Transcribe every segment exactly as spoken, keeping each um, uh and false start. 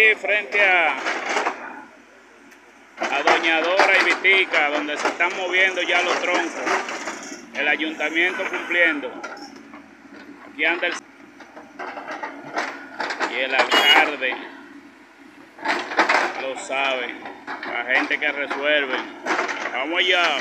aquí frente a, a Doña Dora y Vitica, donde se están moviendo ya los troncos. El ayuntamiento cumpliendo. Aquí anda el... y el alcalde. Lo sabe. La gente que resuelve. Vamos allá.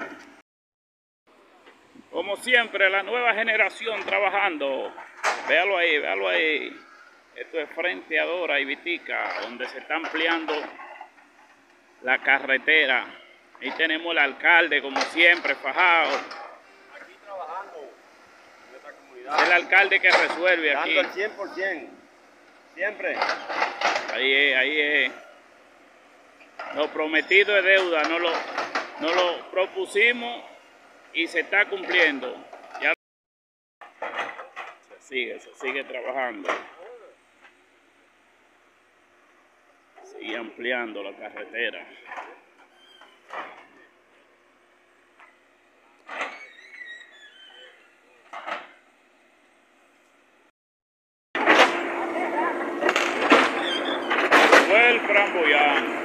Como siempre, la nueva generación trabajando. Véalo ahí, véalo ahí. Esto es frente a Dora y Vitica, donde se está ampliando la carretera. Ahí tenemos el alcalde, como siempre, fajado. Aquí trabajando en esta comunidad. Es el alcalde que resuelve aquí. Dando el cien por ciento. Siempre. Ahí es, ahí es. Lo prometido es deuda, no lo, no lo propusimos y se está cumpliendo. Ya se sigue, se sigue trabajando. Sigue ampliando la carretera. Fue el Framboyán.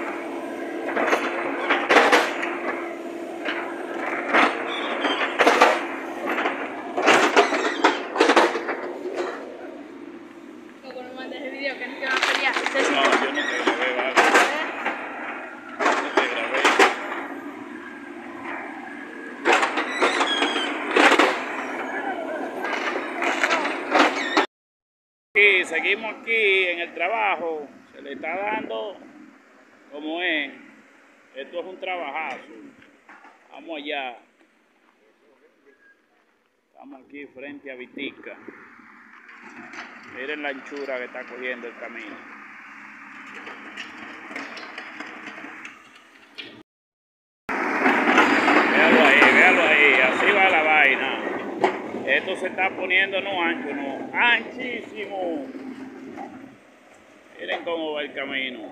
No, yo no te grabé, vale. No te grabé. Y seguimos aquí en el trabajo. Se le está dando como es. Esto es un trabajazo. Vamos allá. Estamos aquí frente a Vitica. Miren la anchura que está cogiendo el camino. Véalo ahí, véalo ahí, así va la vaina. Esto se está poniendo no ancho, no, anchísimo. Miren cómo va el camino.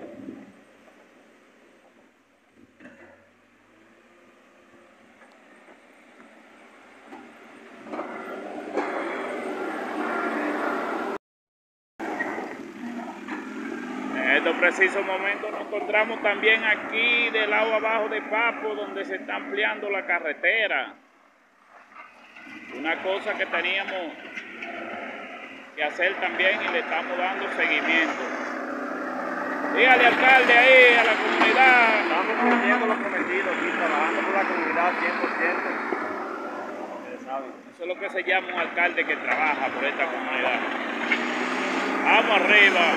En estos precisos momentos nos encontramos también aquí del lado abajo de Papo, donde se está ampliando la carretera. Una cosa que teníamos que hacer también y le estamos dando seguimiento. Dígale, alcalde, ahí a la comunidad. Estamos cumpliendo lo prometido aquí, trabajando por la comunidad cien por ciento. Ustedes saben. Eso es lo que se llama un alcalde que trabaja por esta comunidad. Vamos arriba.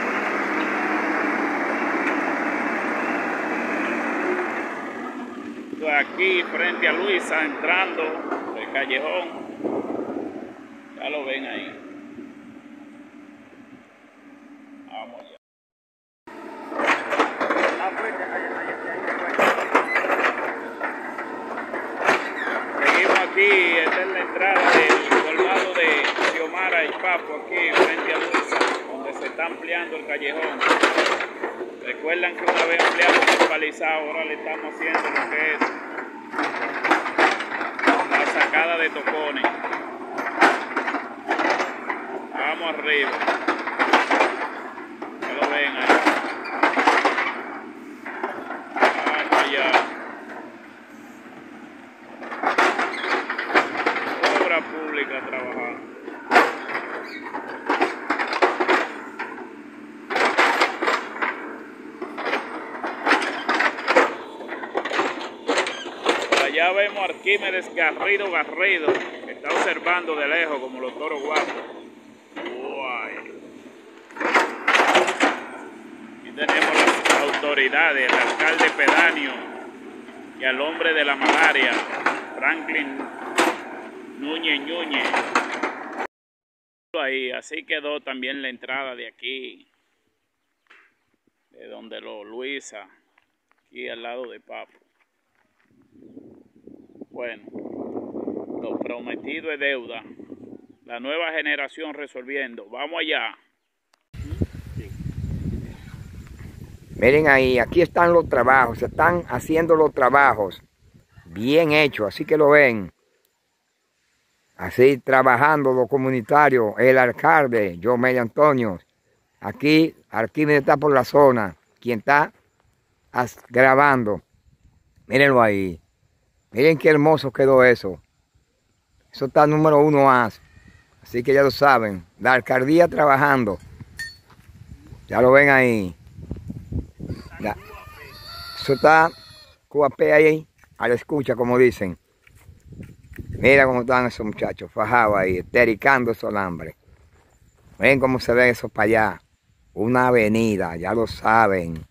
Estoy aquí frente a Luisa, entrando el callejón. Ya lo ven ahí. Vamos allá. Seguimos aquí, esta es la entrada del colmado de Xiomara y Papo, aquí frente a Luisa, donde se está ampliando el callejón. Recuerdan que una vez ampliamos el palizado, ahora le estamos haciendo lo que es la sacada de tocones. Vamos arriba. Ya lo ven ahí. Vamos allá. Obra pública trabajando. Ya vemos a Arquímedes Garrido Garrido, que está observando de lejos como los toros guapos. Guay. Aquí tenemos las autoridades, el alcalde pedáneo y al hombre de la malaria, Franklin Núñez Núñez. Ahí, así quedó también la entrada de aquí, de donde lo Luisa, aquí al lado de Papo. Bueno, lo prometido es deuda. La nueva generación resolviendo. Vamos allá. Miren ahí, aquí están los trabajos, se están haciendo los trabajos bien hechos, así que lo ven. Así trabajando los comunitarios, el alcalde, Yomel Antonio, Aquí, Arquímedes está por la zona. Quien está grabando. Mírenlo ahí. Miren qué hermoso quedó eso. Eso está número uno A. Así que ya lo saben. La alcaldía trabajando. Ya lo ven ahí. Ya. Eso está Q A P ahí. A la escucha, como dicen. Mira cómo están esos muchachos fajados ahí, estericando esos alambres. Ven cómo se ven esos para allá. Una avenida, ya lo saben.